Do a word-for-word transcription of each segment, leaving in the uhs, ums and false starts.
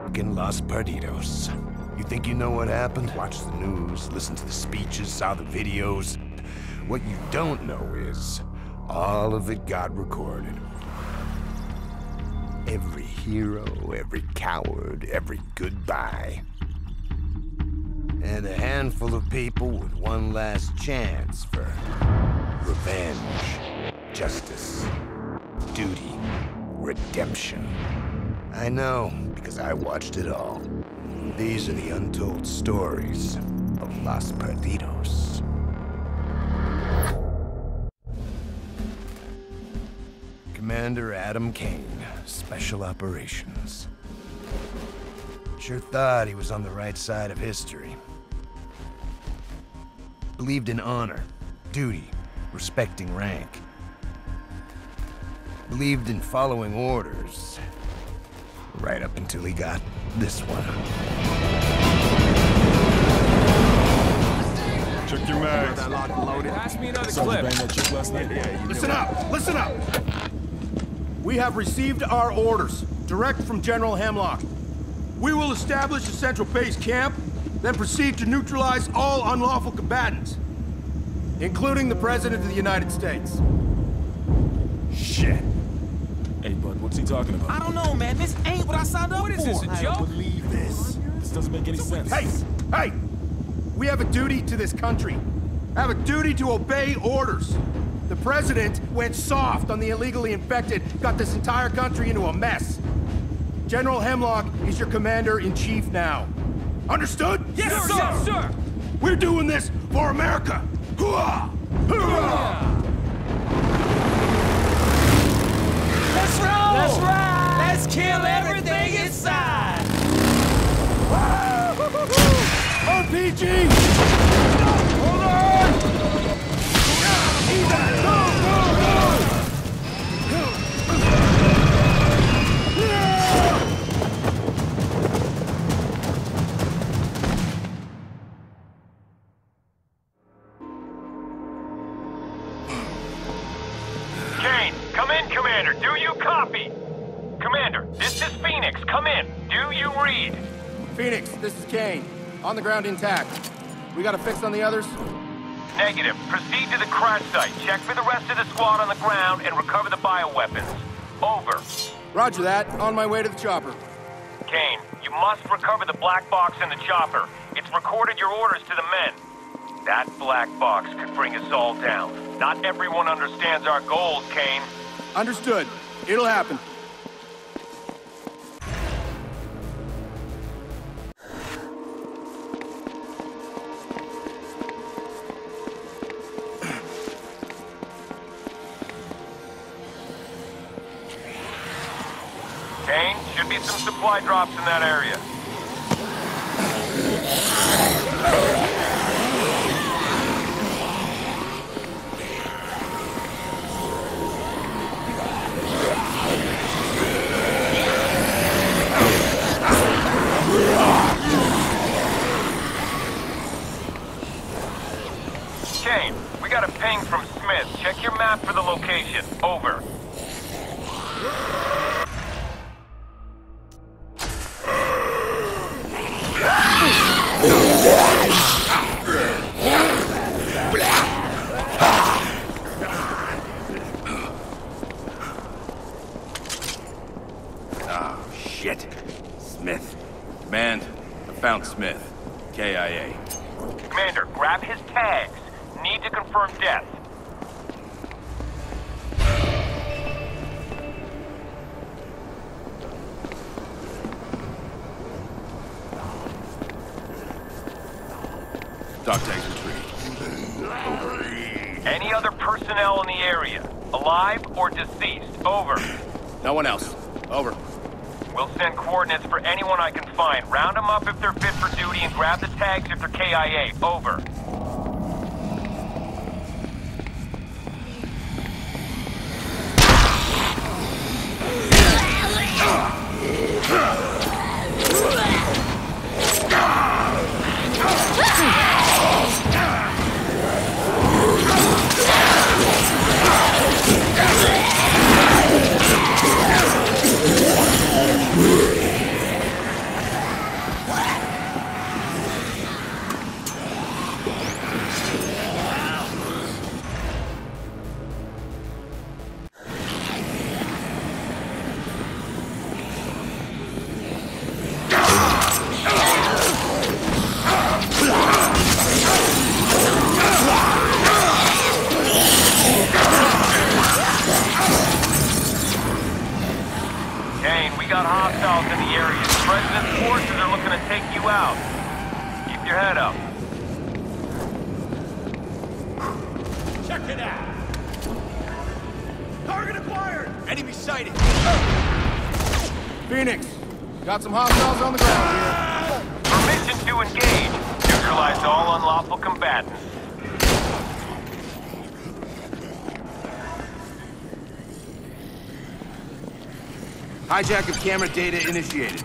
Fucking Los Perdidos. You think you know what happened? Watch the news, listen to the speeches, saw the videos. What you don't know is, all of it got recorded. Every hero, every coward, every goodbye. And a handful of people with one last chance for revenge, justice, duty, redemption. I know, because I watched it all. These are the untold stories of Los Perdidos. Commander Adam Kane, Special Operations. Sure thought he was on the right side of history. Believed in honor, duty, respecting rank. Believed in following orders. Right up until he got this one. Check your mags. Pass me another clip. Listen up! Listen up! We have received our orders, direct from General Hemlock. We will establish a central base camp, then proceed to neutralize all unlawful combatants, including the President of the United States. Shit. Hey, bud, what's he talking about? I don't know, man. This ain't what I signed up for. What is this, a I joke? don't believe this. This doesn't make any sense. Hey! Hey! We have a duty to this country. Have a duty to obey orders. The President went soft on the illegally infected, got this entire country into a mess. General Hemlock is your commander-in-chief now. Understood? Yes, sir! Yes, sir! We're doing this for America! Hooah! Hooah! Let's roll! Let's ride! Let's kill everything inside! R P G! Hold on! Go, go, go! Kane, come in, Commander. Do you copy? Commander, this is Phoenix. Come in. Do you read? Phoenix, this is Kane. On the ground intact. We got a fix on the others? Negative. Proceed to the crash site. Check for the rest of the squad on the ground and recover the bioweapons. Over. Roger that. On my way to the chopper. Kane, you must recover the black box in the chopper. It's recorded your orders to the men. That black box could bring us all down. Not everyone understands our goals, Kane. Understood. It'll happen. Kane, should be some supply drops in that area. Kane, we got a ping from Smith. Check your map for the location. Over. Oh, shit. Smith. Command, I found Smith. K I A. Commander, grab his tags. Need to confirm death. Doc tags retrieved. Over. Any other personnel in the area? Alive or deceased? Over. No one else. Over. We'll send coordinates for anyone I can find. Round them up if they're fit for duty and grab the tags if they're K I A. Over. President's forces are looking to take you out. Keep your head up. Check it out. Target acquired. Enemy sighted. Phoenix, got some hostiles on the ground here. Permission to engage. Neutralize all unlawful combatants. Hijack of camera data initiated.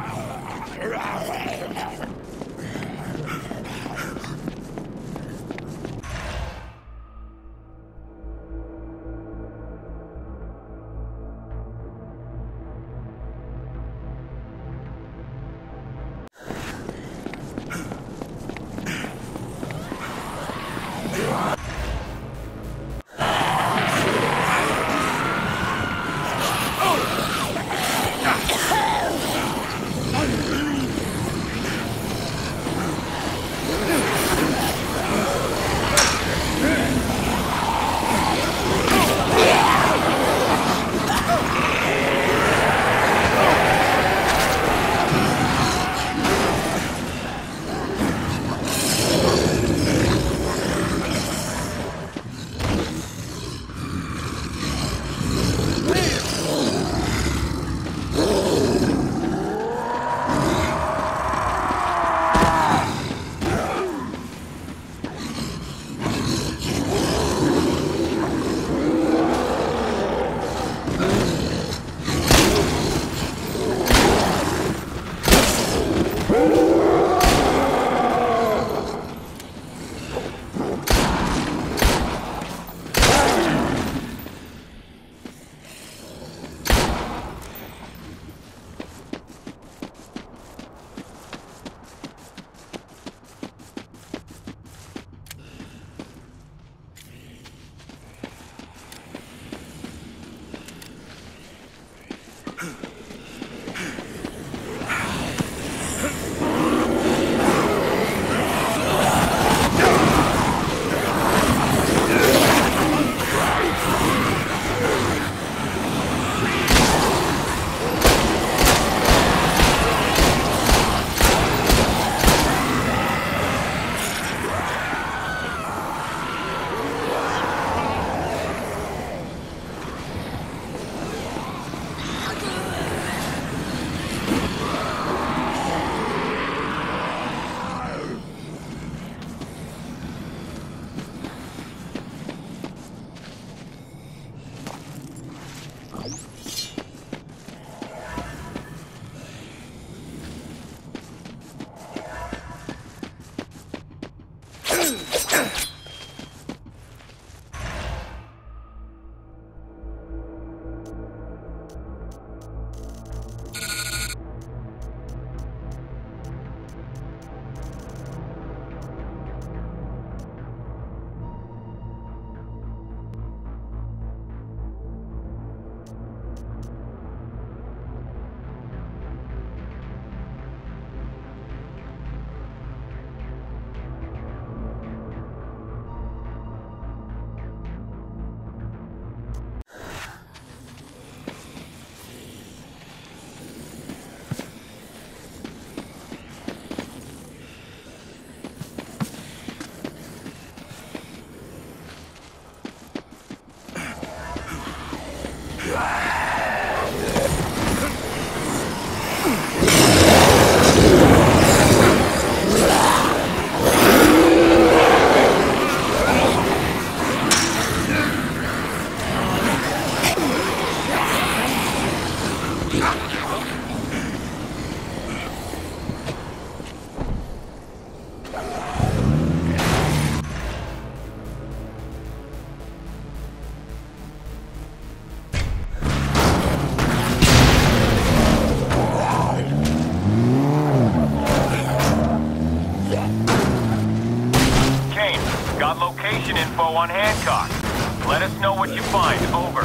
On Hancock. Let us know what you find. Over.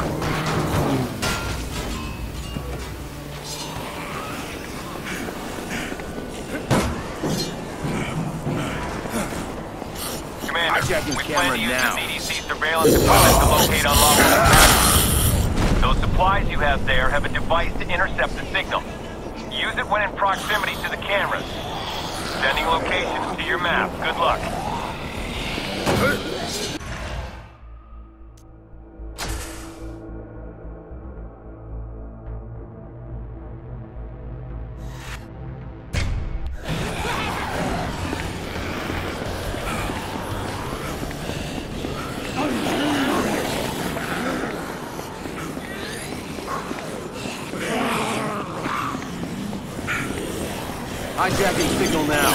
Commander, we plan to use the C D C surveillance equipment to locate unlawful combatants. Those supplies you have there have a device to intercept the signal. Use Use it when in proximity to the cameras. Sending locations to your map. Good luck. Hijacking signal now.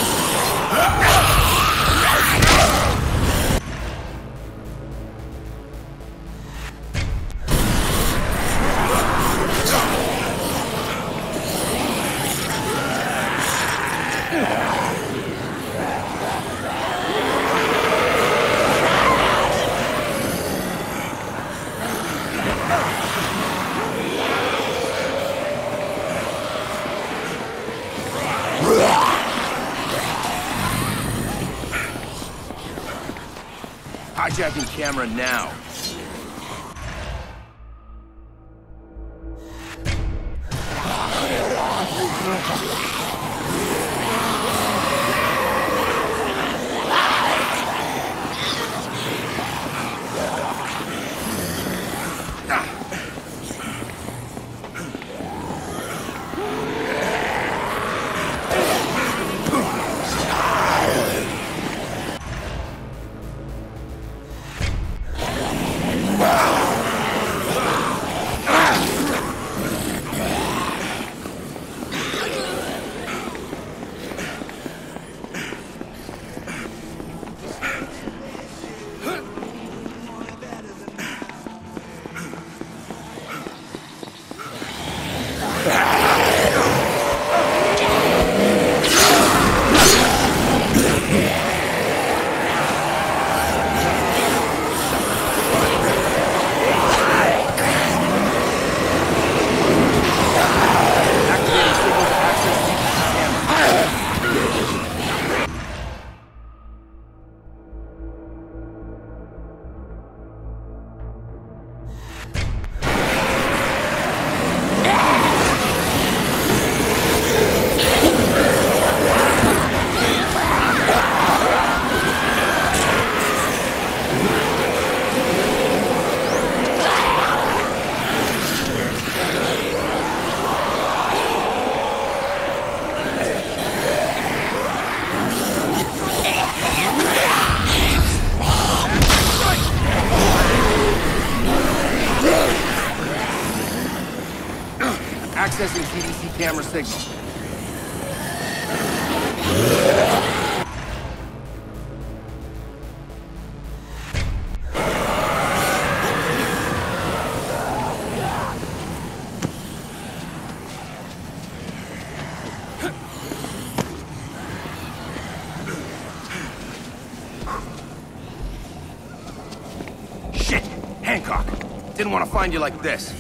Hijacking camera now. Accessing C D C camera signal. Shit! Hancock! Didn't want to find you like this.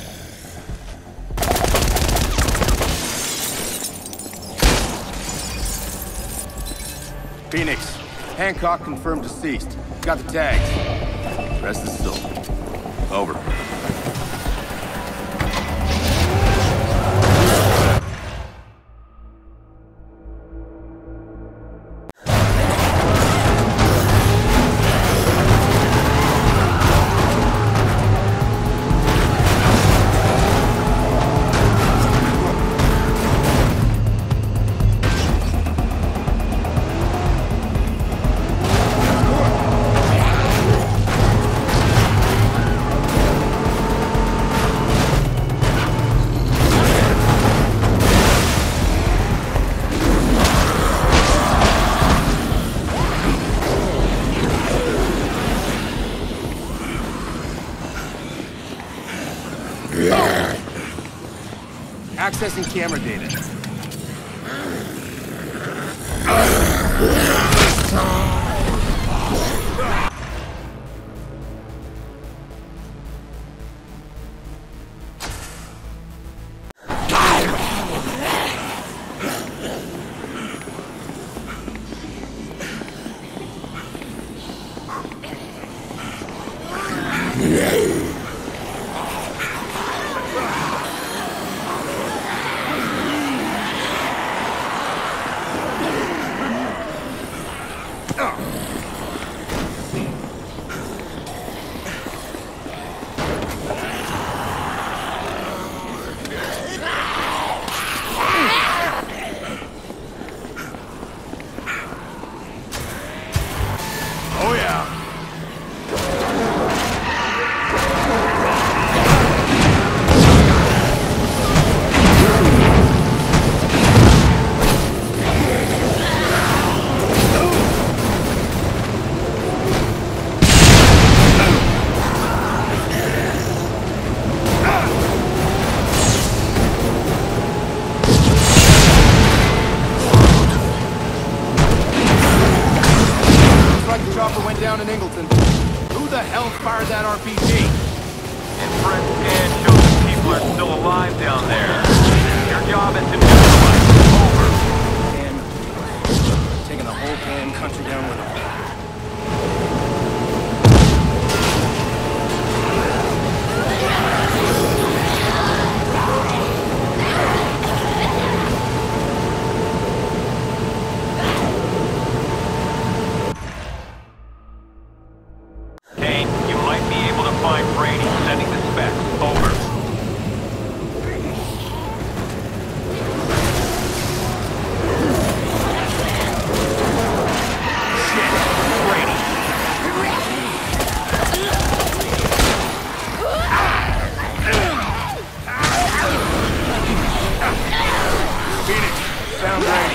Phoenix, Hancock confirmed deceased. Got the tags. Rest is still. Over. Accessing camera data. chopper went down in Ingleton. Who the hell fired that R P G? Infrared scan shows that people are still alive down there. Your job is to neutralize them. Over. Damn. Taking the whole damn country down with them. Kane, you might be able to find Brady sending the Spec. Over. Found Brady.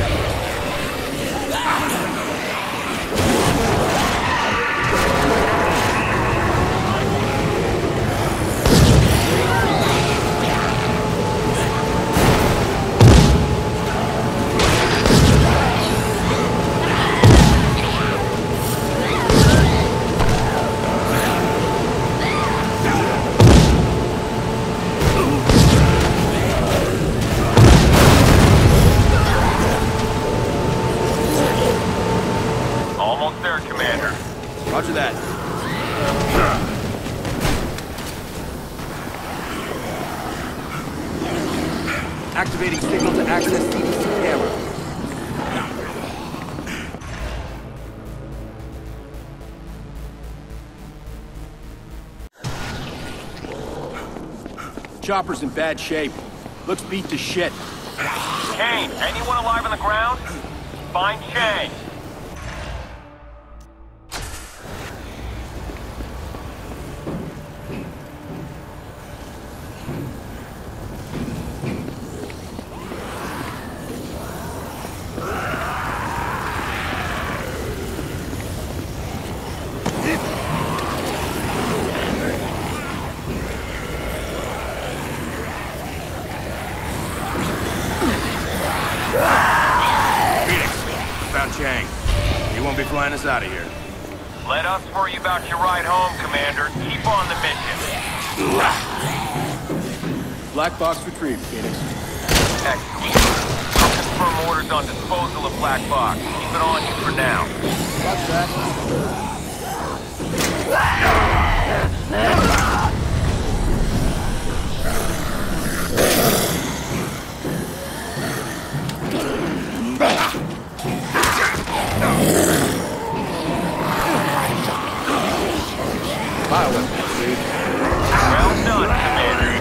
Almost there, Commander. Roger that. Activating signal to access C D C camera. Chopper's in bad shape. Looks beat to shit. Kane, anyone alive on the ground? Find Chang. Found Chang. He won't be flying us out of here. Let us worry about your ride home, Commander. Keep on the mission. Black box retrieved, Phoenix. Excellent. I'll confirm orders on disposal of Black Box. Keep it on you for now. Watch that. Well done, Commander.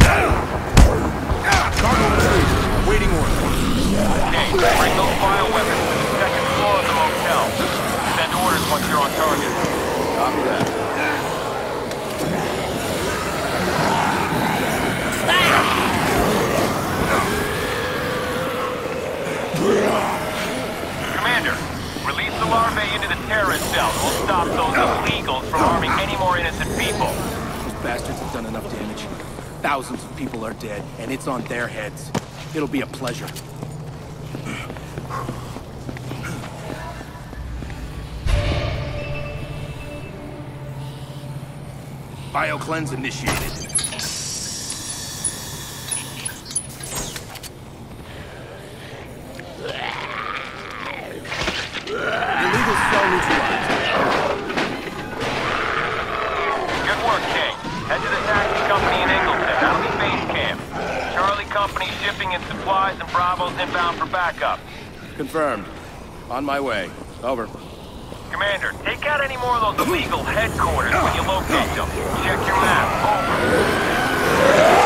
Cargo retrieved. Waiting order. Kane, bring those bioweapons to the second floor of the motel. Send orders once you're on target. Copy that. Commander, release the larvae into the terrorist cell. We'll stop those illegals from harming any more innocent people. Those bastards have done enough damage. Thousands of people are dead, and it's on their heads. It'll be a pleasure. Bio-cleanse initiated. Illegal cell neutralized. Good work, King. Head to the taxi company in Ingleton. That'll be base camp. Charlie Company shipping in supplies and Bravo's inbound for backup. Confirmed. On my way. Over. Commander, take out any more of those illegal headquarters when you locate them. Check your map. Over.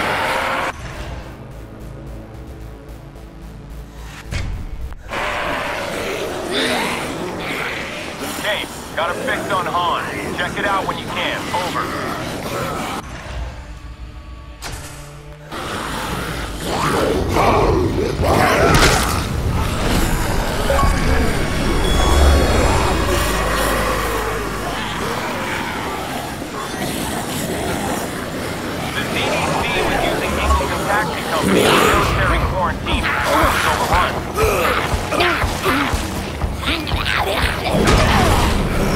Kane, got a fix on Han. Check it out when you can. Over. Company military quarantine overrun.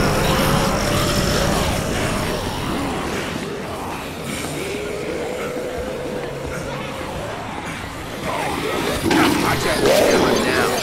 Hammer now.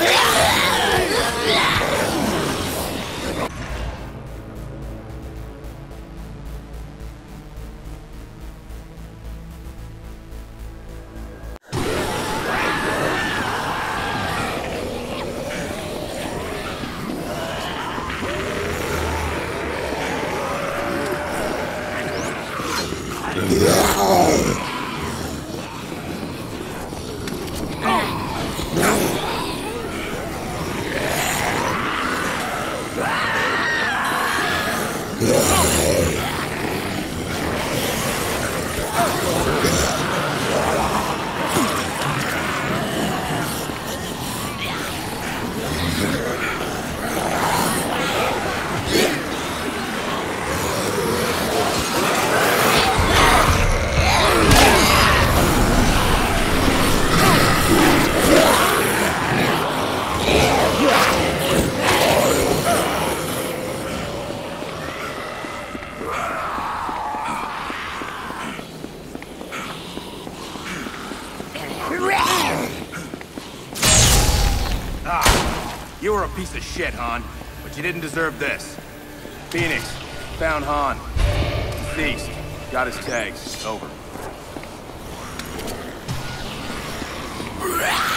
You were a piece of shit, Han, but you didn't deserve this. Phoenix, found Han. Deceased. Got his tags. Over.